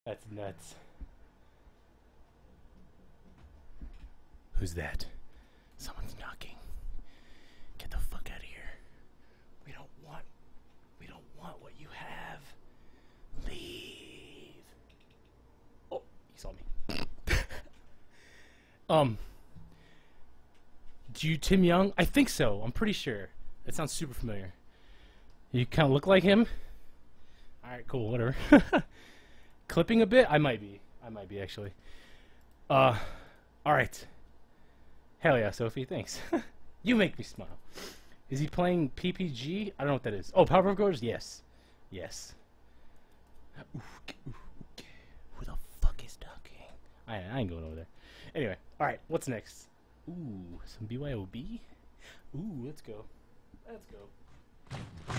That's nuts. Who's that? Someone's knocking. Get the fuck out of here. We don't want what you have. Leave. Oh, he saw me. Do you Tim Young? I think so. I'm pretty sure. That sounds super familiar. You kind of look like him. All right, cool, whatever. Clipping a bit? I might be actually. All right. Hell yeah, Sophie, thanks. You make me smile. Is he playing PPG? I don't know what that is. Oh, Power Goers? Yes. Yes. Who the fuck is talking? I ain't going over there. Anyway, alright, what's next? Ooh, some B.Y.O.B? Ooh, let's go. Let's go.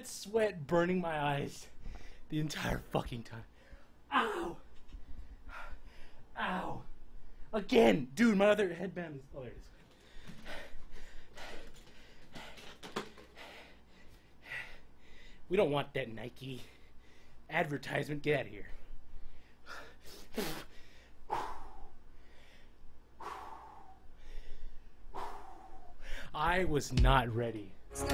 had sweat burning my eyes the entire fucking time. Ow! Ow! Again! Dude, my other headband is... Oh, there it is. We don't want that Nike advertisement. Get out of here. I was not ready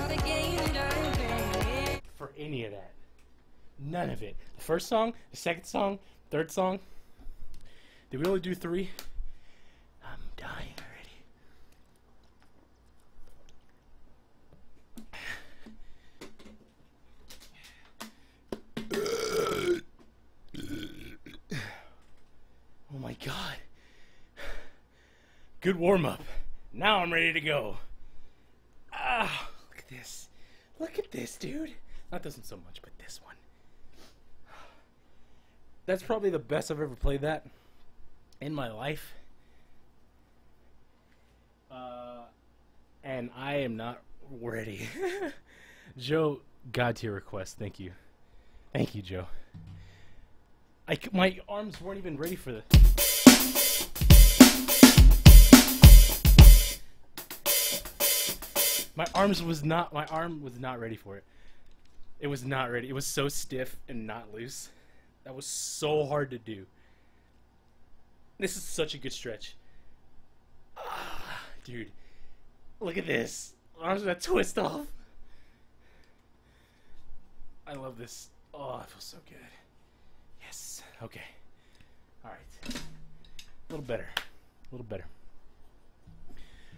for any of that. None of it. The first song, the second song, third song. Did we only do 3? I'm dying already. Oh my god. Good warm-up. Now I'm ready to go. Ah, look at this. Look at this, dude. Not this one so much, but this one. That's probably the best I've ever played that in my life. And I am not ready. Joe, God tier request. Thank you. Thank you, Joe. My arms weren't even ready for this. My arm was not ready for it. It was not ready. It was so stiff and not loose. That was so hard to do. This is such a good stretch. Dude, look at this. Arms are gonna twist off. I love this. Oh, I feel so good. Yes. Okay. All right. A little better. A little better.